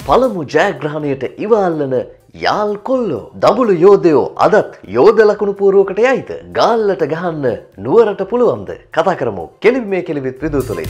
පළමු ජයග්‍රහණයට ඉවල්ලන යාල් කොල්ලෝ දඹුලු යෝධයෝ අදත් යෝධ ලකුණු පුවරුවකට යයිද ගාල්ලට ගහන්න නුවරට පුළුවන්ද කතා කරමු කෙලිවි මේ කෙලිවිත් විදුව තුලින්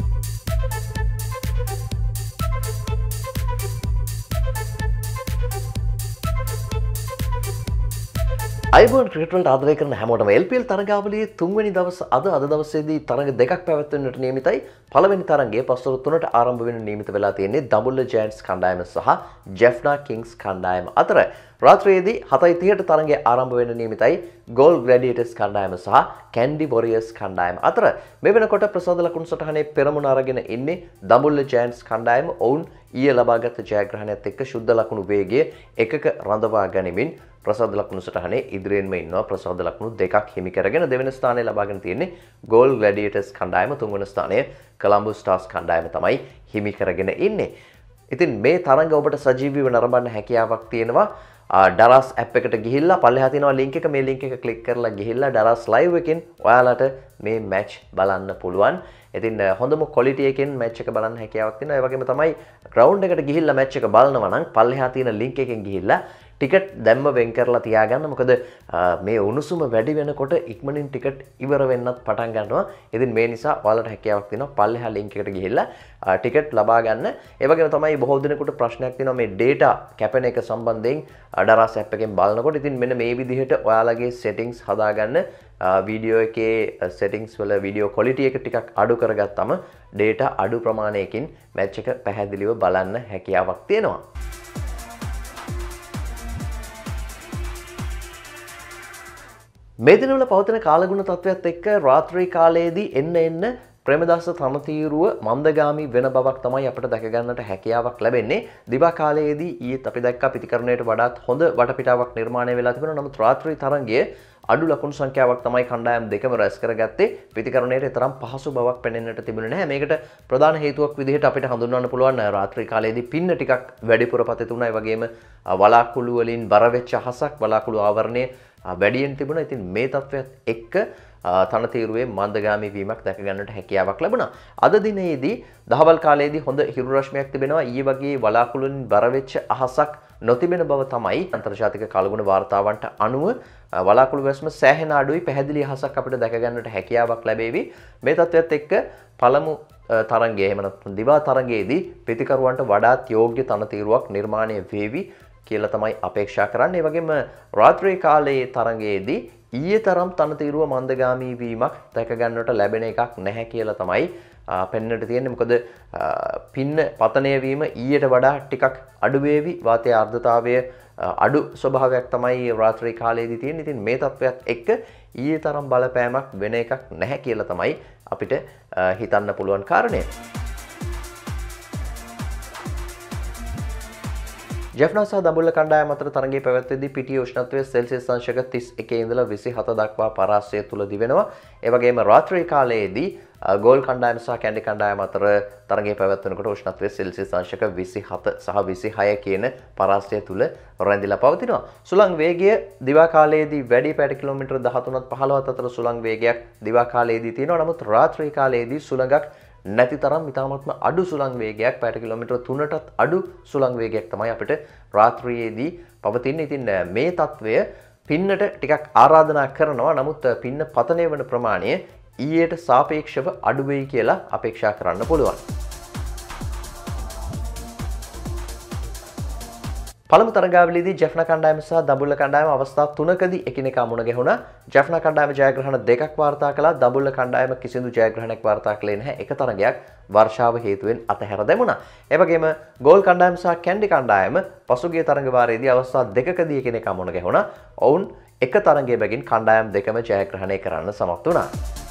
අයිබෝන් ක්‍රිකට් වලට ආදරය කරන හැමෝටම LPL තරගාවලියේ තුන්වෙනි දවස අද දවසේදී තරග දෙකක් පැවැත්වෙන්නට නියමිතයි. පළවෙනි තරගයේ පස්වරු 3ට ආරම්භ වෙන නියමිත වෙලා තියෙන්නේ දඹුල්ල ජයන්ට්ස් කණ්ඩායම සහ ජෙෆ්නා කිංස් කණ්ඩායම අතර. රාත්‍රියේදී 7:30ට තරගය ආරම්භ වෙන නියමිතයි ගෝල් ග්ලැඩියේටර්ස් කණ්ඩායම සහ කැන්ඩි වොරියර්ස් කණ්ඩායම අතර. මේ වෙනකොට ප්‍රසාද ලකුණු සටහනේ පෙරමුණ අරගෙන ඉන්නේ දඹුල්ල ජයන්ට්ස් කණ්ඩායම. ඔවුන් ඊයේ ලබාගත් ජයග්‍රහණයත් එක්ක ශුද්ධ ලකුණු වේගය එකක රඳවා ගනිමින් ප්‍රසාද ලකුණු සටහනේ ඉදිරියෙන්ම ඉන්නවා. ප්‍රසාද ලකුණු දෙකක් හිමි කරගෙන දෙවෙනි ස්ථානය ලබාගෙන තියෙන්නේ ගෝල් ග්ලැඩියේටර්ස් කණ්ඩායම. තුන්වෙනි ස්ථානය කොලම්බෝ ස්ටාර්ස් කණ්ඩායම තමයි හිමි කරගෙන ඉන්නේ. ඉතින් මේ තරඟ ඔබට සජීවීව නරඹන්න හැකියාවක් තියෙනවා. ඩරස් ඇප් එකට ගිහිල්ලා පල්ලෙහා තියෙනවා ලින්ක් එක. මේ ලින්ක් එක ක්ලික් කරලා ගිහිල්ලා ඩරස් ලයිව් එකෙන් ඔයාලට මේ මැච් බලන්න පුළුවන්. ඉතින් හොඳම ක්වොලිටි එකෙන් මැච් එක බලන්න හැකියාවක් තියෙනවා. ඒ වගේම තමයි ග්‍රවුන්ඩ් එකට ගිහිල්ලා මැච් එක බලනවා නම් පල්ලෙහා තියෙන ලින්ක් එකෙන් ගිහිල්ලා ටිකට් දැම්ම වෙන් කරලා තියාගන්න. මොකද මේ උණුසුම වැඩි වෙනකොට ඉක්මනින් ටිකට් ඉවර වෙන්නත් පටන් ගන්නවා. ඉතින් මේ නිසා ඔයාලට හැකියාවක් තියෙනවා පල්ලෙහා ලින්ක් එකට ගිහිල්ලා ටිකට් ලබා ගන්න. ඒ වගේම තමයි බොහෝ දිනකට ප්‍රශ්නයක් තියෙනවා මේ data කැපෙන එක සම්බන්ධයෙන් ඩරස් ඇප් එකෙන් බලනකොට. ඉතින් මෙන්න මේ විදිහට ඔයාලගේ settings හදාගන්න. වීඩියෝ එකේ settings වල වීඩියෝ quality එක ටිකක් අඩු කරගත්තම data අඩු ප්‍රමාණයකින් මැච් එක පැහැදිලිව බලන්න හැකියාවක් තියෙනවා. මේ දිනවල පවතින කාලගුණ තත්ත්වයක් එක්ක රාත්‍රී කාලයේදී එන්න ප්‍රේමදාස තනතිරුව මන්දගාමී වෙන බවක් තමයි අපිට දැක ගන්නට හැකියාවක් ලැබෙන්නේ. දිවා කාලයේදී ඊයේත් අපි දැක්කා පිටිකරණයට වඩාත් හොඳ වටපිටාවක් නිර්මාණය වෙලා තිබෙනවා. නමුත් රාත්‍රී තරඟයේ අඩු ලකුණු සංඛ්‍යාවක් තමයි කණ්ඩායම් දෙකම රැස් කරගත්තේ. පිටිකරණයට තරම් පහසු බවක් පෙනෙන්නට තිබුණේ නැහැ. මේකට ප්‍රධාන හේතුවක් විදිහට අපිට හඳුන්වන්න පුළුවන් රාත්‍රී කාලයේදී පින්න ටිකක් වැඩිපුර පතිතුණා. ඒ වගේම වලාකුළු වලින් බර වෙච්ච අහසක් වලාකුළු ආවරණය වැඩියෙන් තිබුණා. ඉතින් මේ තත්ත්වයක් එක්ක තනතිරුවේ මන්දගාමී වීමක් දැක ගන්නට හැකියාවක් ලැබුණා. අද දිනේදී දහවල් කාලයේදී හොඳ හිරු රශ්මියක් තිබෙනවා. ඊයේ වගේ වලාකුළුන් බර වෙච්ච අහසක් නොතිබෙන බව තමයි අන්තර්ජාතික කාලගුණ වාර්තාවන්ට අනුව වලාකුළු වැස්ම සෑහෙන අඩුයි. පැහැදිලි අහසක් අපිට දැක ගන්නට හැකියාවක් ලැබේවි. මේ තත්ත්වයට එක්ක පළමු තරඟයේ එහෙම නැත්නම් දිවා තරඟයේදී පිටිකරුවන්ට වඩාත් යෝග්‍ය තනතිරුවක් නිර්මාණය වේවි කියලා තමයි අපේක්ෂා කරන්නේ. ඒ වගේම රාත්‍රී කාලයේ තරඟයේදී ඊයේ තරම් තනතිරුව මන්දගාමී වීමක් දැක ගන්නට ලැබෙන එකක් නැහැ කියලා තමයි පෙන්වන්නට තියෙන්නේ. මොකද පින්න පතනය වීම ඊයට වඩා ටිකක් අඩු වේවි. වාතයේ ආර්ද්‍රතාවය අඩු ස්වභාවයක් තමයි රාත්‍රී කාලයේදී තියෙන්නේ. ඉතින් මේ තත්ත්වයක් එක්ක ඊයේ තරම් බලපෑමක් වෙන එකක් නැහැ කියලා තමයි අපිට හිතන්න පුළුවන් කාරණය. ජෙෆ්නා සහ දඹුල්ල කණ්ඩායම අතර තරගයේ පැවැත්වෙද්දී පිටියේ උෂ්ණත්වය සෙල්සියස් අංශක 31 ඉඳලා 27 දක්වා පරාසය තුලදී වෙනවා. ඒ වගේම රාත්‍රී කාලයේදී ගෝල් කණ්ඩායම සහ කැන්ඩි කණ්ඩායම අතර තරගයේ පැවැත්වෙනකොට උෂ්ණත්වය සෙල්සියස් අංශක 27 සහ 26 කියන පරාසය තුල රැඳිලා පවතිනවා. සුළං වේගය දිවා කාලයේදී වැඩි පැයට කිලෝමීටර් 13ත් 15ත් අතර සුළං වේගයක් දිවා කාලයේදී තියෙනවා. නමුත් රාත්‍රී කාලයේදී සුළඟක් නැති තරම් ඉතාමත්ම අඩු සුළං වේගයක් පැයට කිලෝමීටර් 3ටත් අඩු සුළං වේගයක් තමයි අපිට රාත්‍රියේදී පවතින්නේ. ඉතින් මේ තත්වය පින්නට ටිකක් ආරාධනා කරනවා. නමුත් පින්න පතනය වන ප්‍රමාණය ඊයට සාපේක්ෂව අඩු වෙයි කියලා අපේක්ෂා කරන්න පුළුවන්. පළමු තරගාවලියේදී ජෙෆ්නා කණ්ඩායම සහ දඹුල්ල කණ්ඩායම අවස්ථා 3කදී එකිනෙකා මුණ ගැහුණා. ජෙෆ්නා කණ්ඩායම ජයග්‍රහණ දෙකක් වාර්තා කළා. දඹුල්ල කණ්ඩායම කිසිදු ජයග්‍රහණයක් වාර්තා කළේ නැහැ. එක තරගයක් වර්ෂාව හේතුවෙන් අතහැර දැමුණා. ඒ වගේම ගෝල් කණ්ඩායම සහ කැන්ඩි කණ්ඩායම පසුගිය තරග වාරයේදී අවස්ථා දෙකකදී එකිනෙකා මුණ ගැහුණා. ඔවුන් එක තරගයේ බැගින් කණ්ඩායම් දෙකම ජයග්‍රහණය කරන්න සමත් වුණා.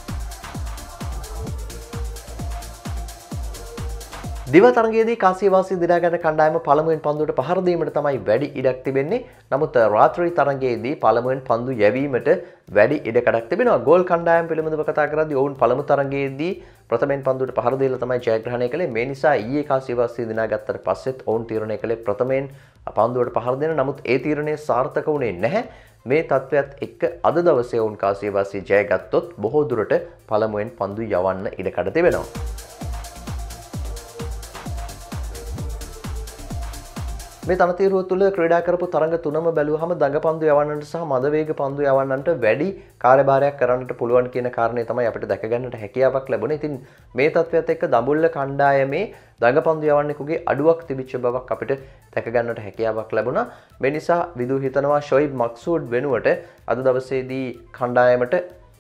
දිවා තරගයේදී කාසියවාසී දිනා ගන්න කණ්ඩායම පළමුවෙන් පන්දුවට පහර දීමට තමයි වැඩි ඉඩක් තිබෙන්නේ. නමුත් රාත්‍රී තරගයේදී පළමුවෙන් පන්දු යැවීමට වැඩි ඉඩකඩක් තිබෙනවා. ගෝල් කණ්ඩායම පිළිබඳව කතා කරද්දී ඔවුන් පළමු තරගයේදී ප්‍රථමයෙන් පන්දුවට පහර දීලා තමයි ජයග්‍රහණය කළේ. මේ නිසා ඊයේ කාසියවාසී දිනා ගත්තට පස්සෙත් ඔවුන් තීරණය කළේ ප්‍රථමයෙන් පන්දුවට පහර දෙන්න. නමුත් ඒ තීරණය සාර්ථක වුණේ නැහැ. මේ තත්ත්වයක් එක්ක අද දවසේ ඔවුන් කාසියවාසී ජය ගත්තොත් බොහෝ දුරට පළමුවෙන් පන්දු යවන්න ඉඩකඩ තිබෙනවා. මේ තනතිරුව තුළ ක්‍රීඩා කරපු තරඟ තුනම බැලුවහම දඟ පන්දු යවන්නට සහ මද වේග පන්දු යවන්නට වැඩි කාර්යභාරයක් කරන්නට පුළුවන් කියන කාරණේ තමයි අපිට දැක ගන්නට හැකියාවක් ලැබුණේ. ඉතින් මේ තත්ත්වයට එක්ක දඹුල්ල කණ්ඩායමේ දඟ පන්දු යවන්නෙකුගේ අඩුවක් තිබිච්ච බවක් අපිට දැක ගන්නට හැකියාවක් ලැබුණා. මේ නිසා විදු හිතනවා ෂොයිබ් මක්සූඩ් වෙනුවට අද දවසේදී කණ්ඩායමට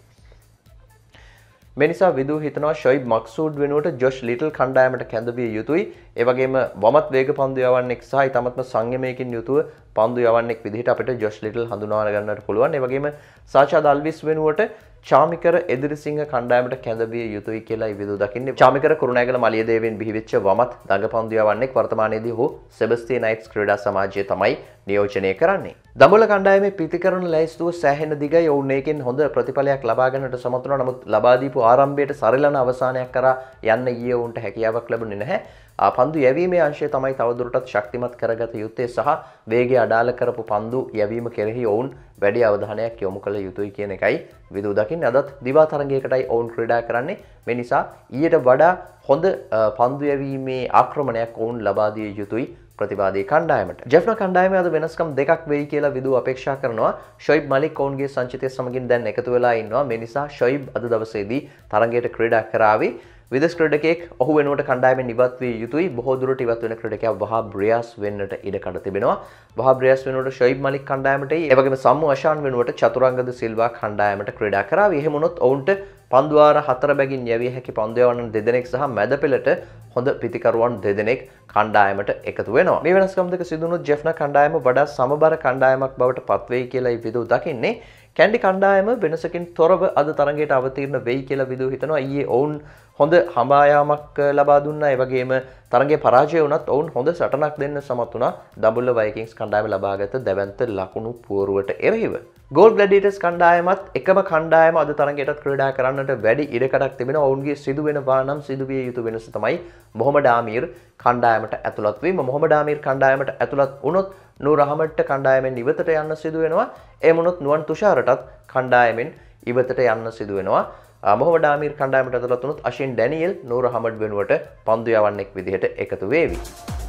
මේ නිසා විදු හිතනවා ෂොයිබ් මක්සූඩ් වෙනුවට ජොෂ් ලිටල් කණ්ඩායමට කැඳවිය යුතුයි. ඒ වගේම වමත් වේග පන්දු යවන්නෙක් සහ ඊටමත්ම සංයමයකින් යුතුව පන්දු යවන්නෙක් විදිහට අපිට ජොෂ් ලිටල් හඳුනා ගන්නට පුළුවන්. ඒ වගේම සාචා දල්විස් වෙනුවට චාමිකර එදිරිසිංහ කණ්ඩායමට කැඳවිය යුතුයි කියලා විදු දකින්නේ. චාමිකර කුරුණෑගල මලියදේවෙන් බිහිවෙච්ච වමත් දඟ පන්දු යවන්නෙක් වර්තමානයේදී ඔහු සෙබස්තියන් නයිට්ස් ක්‍රීඩා සමාජය තමයි නියෝජනය කරන්නේ. දඹුල්ල කණ්ඩායමේ පිතිකරන ලැයිස්තුව සෑහෙන දිගයි. ඔවුන් ඒකෙන් හොඳ ප්‍රතිඵලයක් ලබා ගන්නට සමත් වුණා. නමුත් ලබා දීපු ආරම්භයට සරිලන අවසානයක් කරා යන්න ගියේ ඔවුන්ට හැකියාවක් ලැබුණේ නැහැ. පන්දු යැවීමේ අංශය තමයි තවදුරටත් ශක්තිමත් කරගත යුත්තේ සහ වේගය අඩාල කරපු පන්දු යැවීම කෙරෙහි ඔවුන් වැඩි අවධානයක් යොමු කළ යුතුයි කියන එකයි විදු දකින්නේ. අදත් දිවා තරගයකටයි ඔවුන් ක්‍රීඩා කරන්නේ. මේ නිසා ඊට වඩා හොඳ පන්දු යැවීමේ ආක්‍රමණයක් ඔවුන් ලබා දිය යුතුයි ප්‍රතිවාදී කණ්ඩායමට. ජෙෆ්නා කණ්ඩායමේ අද වෙනස්කම් දෙකක් වෙයි කියලා විදු අපේක්ෂා කරනවා. ෂොයිබ් මලික් ඔවුන්ගේ සංචිතය සමගින් දැන් එකතු වෙලා ඉන්නවා. මේ නිසා ෂොයිබ් අද දවසේදී තරගයට ක්‍රීඩා කරાવી. විදේශ ක්‍රීඩකයෙක් ඔහු වෙනුවට කණ්ඩායමෙන් ඉවත් විය යුතුයි. බොහෝ දුරට ඉවත් වෙන ක්‍රීඩකයා වහාබ් රියාස් වෙන්නට ඉඩ කඩ තිබෙනවා. වහාබ් රියාස් වෙනුවට ෂොයිබ් මලික් කණ්ඩායමට ඒ වගේම සම්මු අෂාන් වෙනුවට චතුරංගද සිල්වා කණ්ඩායමට ක්‍රීඩා කරાવી. එහෙම වුණොත් ඔවුන්ට පන්දුවාර 4 බැගින් යැවිය හැකි පන්දු යවන්න දෙදෙනෙක් සහ මැද පෙළට හොඳ පිතිකරුවන් දෙදෙනෙක් කණ්ඩායමට එකතු වෙනවා. මේ වෙනස්කම් දෙක සිදු වුණොත් ජෙෆ්නා කණ්ඩායම වඩා සමබර කණ්ඩායමක් බවට පත් වෙයි කියලා විදු දකින්නේ. කැන්ඩි කණ්ඩායම වෙනසකින් තොරව අද තරගයට අවතීර්ණ වෙයි කියලා විදු හිතනවා. ඊයේ ඔවුන් හොඳ හඹායාමක් ලබා දුන්නා. ඒ වගේම තරගයේ පරාජය වුණත් ඔවුන් හොඳ සටනක් දෙන්න සමත් වුණා. දඹුල්ල වයිකින්ස් කණ්ඩායම ලබාගත් දැවැන්ත ලකුණු පුවරුවට එරෙහිව. ගෝල් ග්ලැඩියටර්ස් කණ්ඩායමත් එකම කණ්ඩායම අද තරගයටත් ක්‍රීඩා කරන්නට වැඩි ඉඩකඩක් තිබෙනවා. ඔවුන්ගේ සිදුවෙනවා නම් සිදුවිය යුතු වෙනස තමයි මොහමඩ් ආමීර් කණ්ඩායමට ඇතුළත් වීම. මොහමඩ් ආමීර් කණ්ඩායමට ඇතුළත් වුණොත් නූර් අහමඩ්ට කණ්ඩායමෙන් ඉවතට යන්න සිදු වෙනවා. ඒ වුණොත් නුවන් තුෂාරටත් කණ්ඩායමෙන් ඉවතට යන්න සිදු වෙනවා. මොහමඩ් ආමීර් කණ්ඩායමට ඇතුළත් වුණොත් අෂින් ඩැනියෙල් නූර් අහමඩ් වෙනුවට පන්දු යවන්නෙක් විදිහට එකතු වේවි.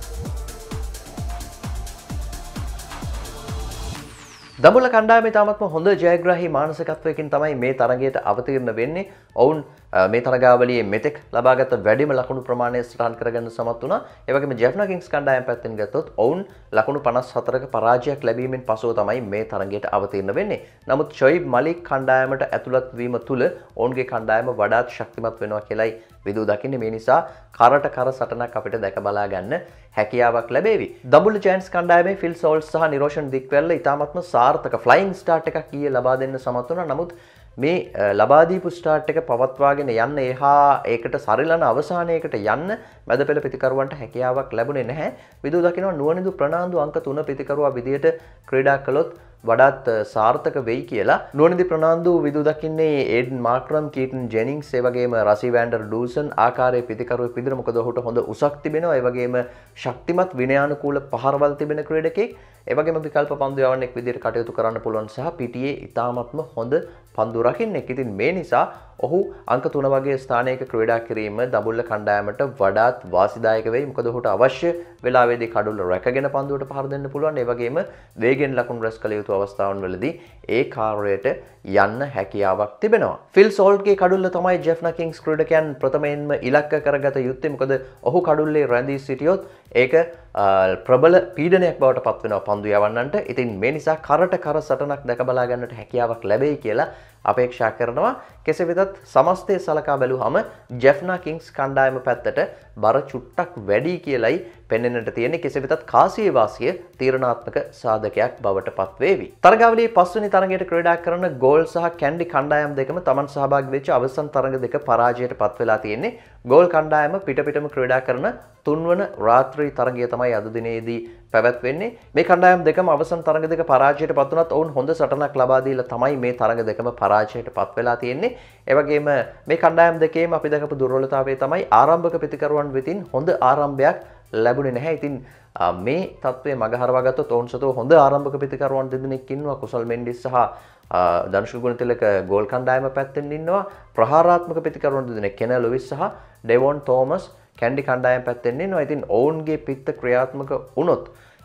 දඹුල්ල කණ්ඩායමේ තාමත්ම හොඳ ජයග්‍රාහී මානසිකත්වයකින් තමයි මේ තරගයට අවතීර්ණ වෙන්නේ. ඔවුන් මේ තරගාවලියේ මෙතෙක් ලබාගත් වැඩිම ලකුණු ප්‍රමාණය සටහන් කරගන්න සමත් වුණා. ඒ වගේම ජෙෆ්නා කිංස් කණ්ඩායම පැත්තෙන් ගත්තොත් ඔවුන් ලකුණු 54ක පරාජයක් ලැබීමෙන් පසුව තමයි මේ තරගයට අවතීර්ණ වෙන්නේ. නමුත් ෂොයිබ් මලික් කණ්ඩායමට ඇතුළත් වීම තුළ ඔවුන්ගේ කණ්ඩායම වඩාත් ශක්තිමත් වෙනවා කියලායි විදු දකින්නේ. මේ නිසා කරට කර සටනක් අපිට දැක බලා ගන්න හැකියාවක් ලැබේවි. දඹුල්ල ජයන්ට්ස් කණ්ඩායමේ ෆිල් සෝල්ස් සහ නිරෝෂන් දික්වැල්ල ඉතාමත්ම සාර්ථක ෆ්ලයිං ස්ටාර්ට් එකක් ඊයේ ලබා දෙන්න සමත් වුණා. නමුත් මේ ලබා දීපු ස්ටාර්ට් එක පවත්වාගෙන යන්න එහා ඒකට සරිලන අවසානයකට යන්න මැද පෙළ පිතිකරුවන්ට හැකියාවක් ලැබුණේ නැහැ. විදු දකිනවා නුවණින්දු ප්‍රනාන්දු අංක 3 පිතිකරුවා විදියට ක්‍රීඩා කළොත් වඩාත් සාර්ථක වෙයි කියලා. නුවණින්දි ප්‍රනාන්දු විදු දකින්නේ ඒඩන් මාක්‍රම්, කීටන් ජෙනින්ග්ස්, ඒ වගේම රසි වෑන්ඩර් ඩූසන් ආකාරයේ පිතිකරුවෙක් විදිහට. මොකද ඔහුට හොඳ උසක් තිබෙනවා. ඒ වගේම ශක්තිමත් විනයානුකූල පහරවල් තිබෙන ක්‍රීඩකෙක්. ඒ වගේම විකල්ප පන්දු යවන්නෙක් විදිහට කටයුතු කරන්න පුළුවන් සහ පිටියේ ඉතාමත්ම හොඳ පන්දු රකින්නෙක්. ඉතින් මේ නිසා ඔහු අංක 3 වගේ ස්ථානයක ක්‍රීඩා කිරීම දඹුල්ල කණ්ඩායමට වඩාත් වාසිදායක වෙයි. මොකද ඔහුට අවශ්‍ය වෙලාවේදී කඩුල්ල රැකගෙන පන්දුවට පහර දෙන්න පුළුවන්. ඒ වගේම වේගෙන් ලකුණු රැස් කළ යුතු අවස්ථාවන් වලදී ඒ කාර්යයට යන්න හැකියාවක් තිබෙනවා. ෆිල් සෝල්ට්ගේ කඩුල්ල තමයි ජෙෆ්නා කිංස් ක්‍රීඩකයන් ප්‍රථමයෙන්ම ඉලක්ක කරගත යුත්තේ. මොකද ඔහු කඩුල්ලේ රැඳී සිටියොත් ඒක ප්‍රබල පීඩනයක් බවට පත් වෙනවා පන්දු යවන්නන්ට. ඉතින් මේ නිසා කරට කර සටනක් දැක බලා ගන්නට හැකියාවක් ලැබෙයි කියලා අපේක්ෂා කරනවා. කෙසේ වෙතත් සමස්තය සලකා බැලුවහම ජෙෆ්නා කිංස් කණ්ඩායම පැත්තට බර චුට්ටක් වැඩි කියලයි පෙන්වන්නට තියෙන්නේ. කෙසේ වෙතත් කාසියේ වාසිය තීරණාත්මක සාධකයක් බවට පත් වේවි. තරගාවලියේ 5 වෙනි තරගයට ක්‍රීඩා කරන ගෝල් සහ කැන්ඩි කණ්ඩායම් දෙකම Taman සහභාගී වෙච්ච අවසන් තරග දෙක පරාජයට පත් වෙලා තියෙන්නේ. ගෝල් කණ්ඩායම පිටපිටම ක්‍රීඩා කරන 3 වන රාත්‍රී තරගය තමයි අද දිනේදී පැවැත්වෙන්නේ. මේ කණ්ඩායම් දෙකම අවසන් තරග දෙක පරාජයට පත් වුණත් ඔවුන් හොඳ සටනක් ලබා දීලා තමයි මේ තරග දෙකම පරාජයට පත් වෙලා තියෙන්නේ. ඒ වගේම මේ කණ්ඩායම් දෙකේම අපි දැකපු දුර්වලතාවය තමයි ආරම්භක පිතිකරුවන් වෙතින් හොඳ ආරම්භයක් ලැබුණේ නැහැ. ඉතින් මේ තත්ත්වය මගහරවා ගත්තොත් ඔවුන් සතුව හොඳ ආරම්භක පිතිකරුවන් දෙදෙනෙක් ඉන්නවා. කුසල් මෙන්ඩිස් සහ ධනුෂ් ගුණතිලක ගෝල් කණ්ඩායම පැත්තෙන් ඉන්නවා. ප්‍රහාරාත්මක පිතිකරුවන් දෙදෙනෙක් කෙන ලුයිස් සහ ඩෙවොන් තෝමස් කැන්ඩි කණ්ඩායම පැත්තෙන් ඉන්නවා. ඉතින් ඔවුන්ගේ පිත්ත ක්‍රියාත්මක වුණොත්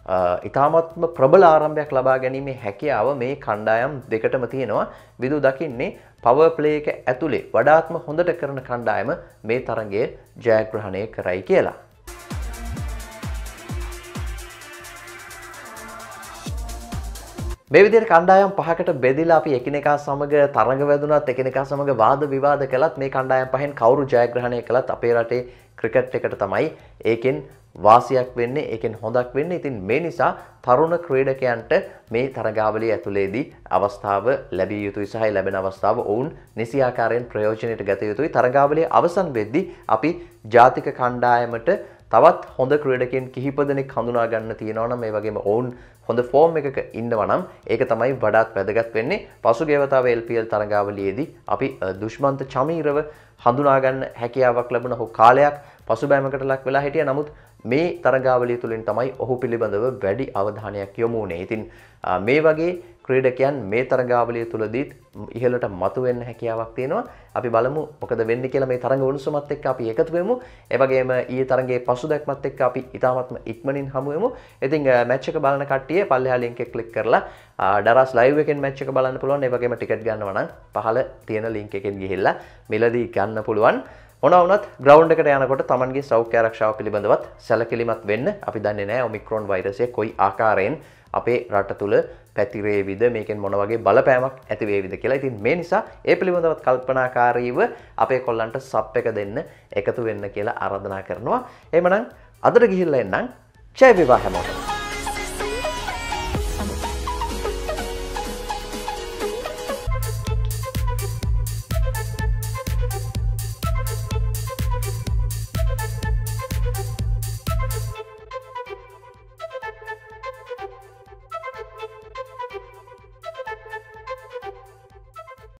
ඉතාමත්ම ප්‍රබල ආරම්භයක් ලබා ගැනීමේ හැකියාව මේ කණ්ඩායම් දෙකටම තියෙනවා. විදු දකින්නේ පවර් ප්ලේ එක ඇතුලේ වඩාත්ම හොඳට කරන කණ්ඩායම මේ තරගය ජයග්‍රහණය කරයි කියලා. මේ විදිහට කණ්ඩායම් පහකට බෙදලා අපි එකිනෙකා සමග තරඟ වැදුනත් එකිනෙකා සමග වාද විවාද කළත් මේ කණ්ඩායම් පහෙන් කවුරු ජයග්‍රහණය කළත් අපේ රටේ ක්‍රිකට් එකට තමයි ඒකෙන් වාසියක් වෙන්නේ, ඒකෙන් හොඳක් වෙන්නේ. ඉතින් මේ නිසා තරුණ ක්‍රීඩකයන්ට මේ තරගාවලිය ඇතුළේදී අවස්ථාව ලැබිය යුතුයි සහ ලැබෙන අවස්ථාව ඔවුන් නිසි ආකාරයෙන් ප්‍රයෝජනයට ගත යුතුයි. තරගාවලිය අවසන් වෙද්දී අපි ජාතික කණ්ඩායමට තවත් හොඳ ක්‍රීඩකයන් කිහිප දෙනෙක් හඳුනා ගන්න තියෙනවා නම් මේ වගේම ඔවුන් හොඳ ෆෝම් එකක ඉන්නවා නම් ඒක තමයි වඩාත් වැදගත් වෙන්නේ. පසුගිය වතාවේ LPL තරගාවලියේදී අපි දුෂ්මන්ත චමීරව හඳුනා ගන්න හැකියාවක් ලැබුණ ඔහු කාලයක් පසුබෑමකට ලක් වෙලා හිටියා. නමුත් මේ තරගාවලිය තුලින් තමයි ඔහු පිළිබඳව වැඩි අවධානයක් යොමු වුණේ. ඉතින් මේ වගේ ක්‍රීඩකයන් මේ තරගාවලිය තුලදී ඉහළට මතුවෙන්න හැකියාවක් තියෙනවා. අපි බලමු මොකද වෙන්නේ කියලා. මේ තරග උණුසුමත් එක්ක අපි එකතු වෙමු. ඒ වගේම ඊයේ තරගයේ පසුදැක්මත් එක්ක අපි ඉතාමත්ම ඉක්මනින් හමු වෙමු. ඉතින් මැච් එක බලන කට්ටිය පල්ලෙහා ලින්ක් එක ක්ලික් කරලා ඩරස් ලයිව් එකෙන් මැච් එක බලන්න පුළුවන්. ඒ වගේම ටිකට් ගන්නවා නම් පහළ තියෙන ලින්ක් එකෙන් ගිහිල්ලා මිලදී ගන්න පුළුවන්. මොනවා වුණත් ග්‍රවුන්ඩ් එකට යනකොට Tamanගේ සෞඛ්‍ය ආරක්ෂාව පිළිබඳවත් සැලකිලිමත් වෙන්න. අපි දන්නේ නැහැ ඔමික්‍රෝන් වෛරසය කොයි ආකාරයෙන් අපේ රට තුල පැතිරේවිද, මේකෙන් මොන වගේ බලපෑමක් ඇති වේවිද කියලා. ඉතින් මේ නිසා ඒ පිළිබඳවත් කල්පනාකාරීව අපේ කොල්ලන්ට සබ් එක දෙන්න එකතු වෙන්න කියලා ආරාධනා කරනවා. එහෙමනම් අදට ගිහිල්ලා එන්නම්. ජය වේවා හැමෝටම.